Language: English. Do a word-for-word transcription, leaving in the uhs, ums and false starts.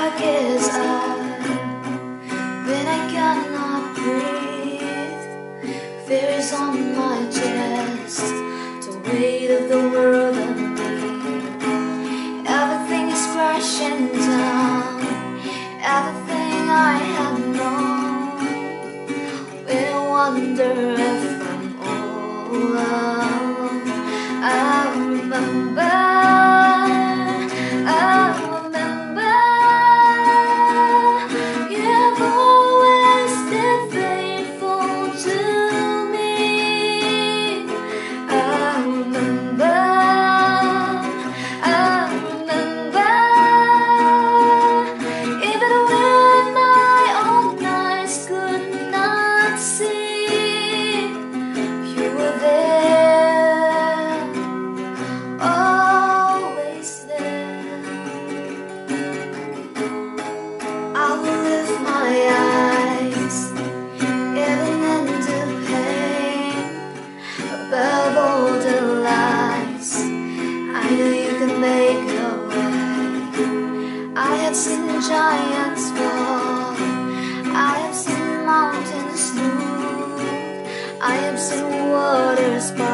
dark is up when I cannot breathe. Fear is on my chest, the weight of the world on me. Everything is crashing down, everything I have known. We wonder if I'm all alone. I remember, I remember, you've always been faithful to me. I remember, I remember, even when my own eyes could not see, you were there, always there. I will lift my eyes, even in the pain, above all the lies. I know you can make a way. I have seen giants fall, I have seen mountains move, I have seen waters part.